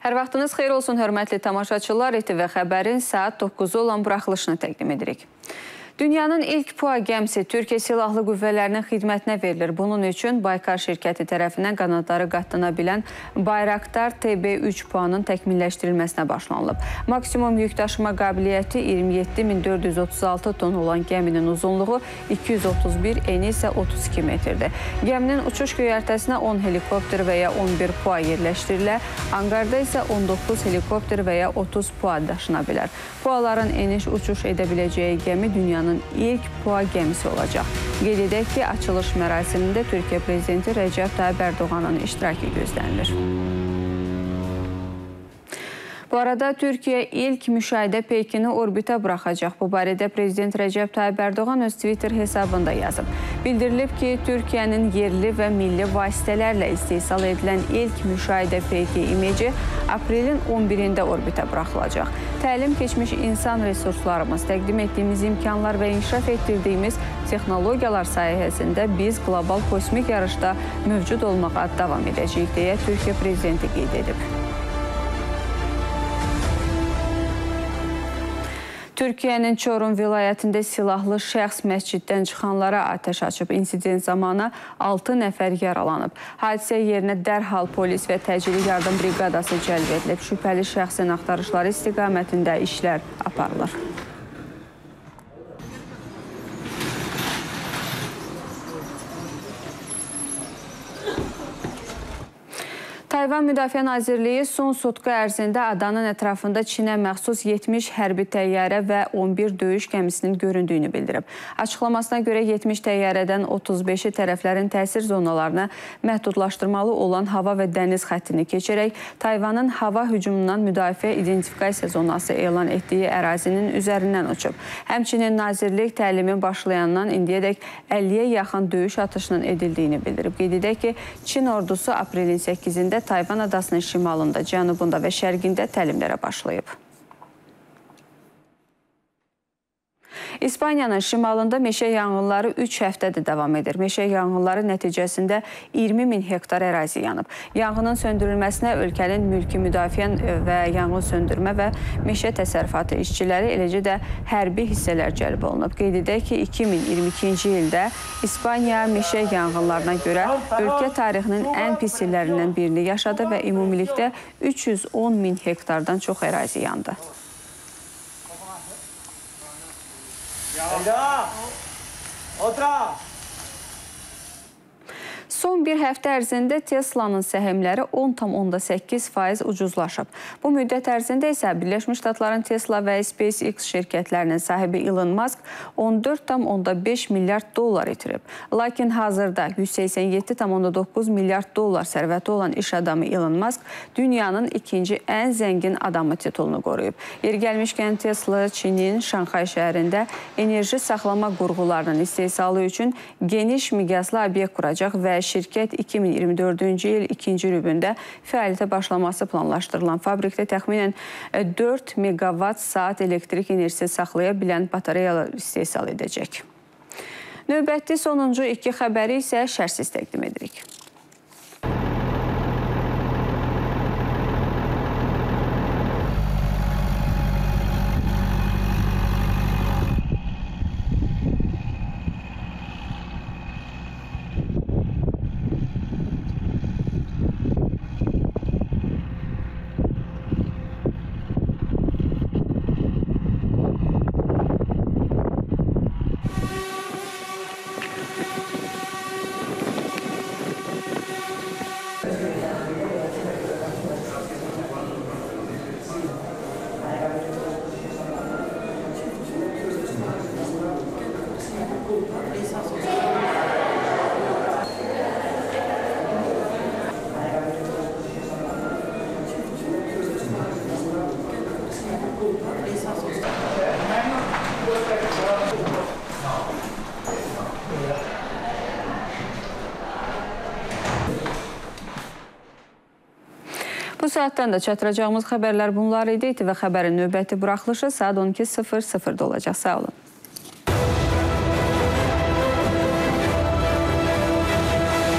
Hər vaxtınız xeyir olsun, hörmətli tamaşaçılar. İTV Xəbərin saat 9-u olan buraxılışını təqdim edirik. Dünyanın ilk PUA gəmisi Türkiyə Silahlı Qüvvələrinin xidmətinə verilir. Bunun üçün Baykar şirkəti tərəfindən qanadları qatlana bilən Bayraktar TB3 PUA-nın təkmilləşdirilməsinə başlanılıb. Maksimum yük daşıma qabiliyyəti 27.436 ton olan gəminin uzunluğu 231, eni isə 32 metrdir. Gəminin uçuş göyərtəsinə 10 helikopter və ya 11 PUA yerləşdirilə, anqarda isə 19 helikopter və ya 30 PUA daşına bilər. PUA-ların eniş uçuş edə biləcəyi gəmi dünyanın ilk PUA gəmisi olacaq. Qeyd edək ki, açılış mərasimində Türkiyə Prezidenti Rəcəb Tayyib Ərdoğanın iştirakı gözlənilir. Bu arada Türkiyə ilk müşahidə peykini orbitə buraxacaq. Bu barədə Prezident Rəcəb Tayyib Ərdoğan öz Twitter hesabında yazıb. Bildirilib ki, Türkiyənin yerli və milli vasitələrlə istehsal edilən ilk müşahidə peyki imeci aprelin 11-də orbitə buraxılacaq. Təlim keçmiş insan resurslarımız, təqdim etdiyimiz imkanlar və inkişaf etdirdiyimiz texnologiyalar sayəsində biz qlobal kosmik yarışda mövcud olmağa davam edəcəyik, deyə Türkiyə Prezidenti qeyd edib. Türkiyənin Çorum vilayətində silahlı şəxs məsciddən çıxanlara atəş açıb. İnsident zamanı 6 nəfər yaralanıb. Hadisə yerinə dərhal polis və təcili yardım briqadası cəlb edilib. Şübhəli şəxsin axtarışları istiqamətində işlər aparılır. Tayvan Müdafiə Nazirliyi son sutka ərzində adanın ətrafında Çinə məxsus 70 hərbi təyyarə və 11 döyüş gəmisinin göründüyünü bildirib. Açıqlamasına görə 70 təyyarədən 35-i tərəflərin təsir zonalarına məhdudlaşdırmalı olan hava və dəniz xəttini keçərək Tayvanın hava hücumundan müdafiə identifikasiya zonası elan etdiyi ərazinin üzərindən uçub. Həmçinin nazirlik təlimin başlayandan indiyədək 50-yə yaxın döyüş atışının edildiyini bildirib. Qeyd edək ki, Çin ordusu aprelin 8-də Tayvan adasının şimalında, cənubunda və şərqində təlimlərə başlayıb. İspaniyanın şimalında meşə yanğınları 3 həftədir davam edir. Meşə yanğınları nəticəsində 20 min hektar ərazi yanıb. Yanğının söndürülməsinə ölkənin mülki müdafiə və yanğın söndürmə və meşə təsərrüfatı işçiləri, eləcə də hərbi hissələr cəlb olunub. Qeyd edək ki, 2022-ci ildə İspaniya meşə yanğınlarına görə ölkə tarixinin ən pis illərindən birini yaşadı və ümumilikdə 310 min hektardan çox ərazi yandı. Son bir həftə ərzində Teslanın səhmləri 10,8% ucuzlaşıb. Bu müddət ərzində isə Birləşmiş Ştatların Tesla və SpaceX şirkətlərinin sahibi Elon Musk 14,5 milyard dollar itirib. Lakin hazırda 187,9 milyard dollar sərvəti olan iş adamı Elon Musk dünyanın ikinci ən zəngin adamı titulunu qoruyub. Yeri gəlmişkən Tesla Çinin Şanxay şəhərində enerji saxlama qurğularının istehsalı üçün geniş miqyaslı obyekt quracaq və şirkət 2024-cü il ikinci rübündə fəaliyyətə başlaması planlaşdırılan fabrikdə təxminən 4 megawatt saat elektrik enerjisi saxlaya bilən batareyalar istehsal edəcək. Növbəti sonuncu iki xəbəri isə şərhsiz təqdim edirik. Bu saatdan da çatdıracağımız xəbərlər bunlar idi. İTV Xəbərin növbəti buraxılışı saat 12:00-da olacaq. Sağ olun.